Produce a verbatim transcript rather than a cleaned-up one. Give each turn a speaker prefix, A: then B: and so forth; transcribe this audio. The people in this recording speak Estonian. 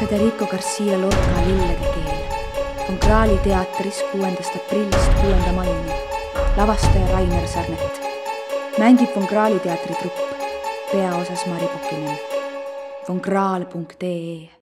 A: Federico Garcia Lorca Lillede keel. Von Krahli teatris kuuendast aprillist kuuenda maini. Lavastaja Rainer Sarnet. Mängib Von Krahli teatritrupp. Peaosas Mari Pokinen. von krahl punkt ee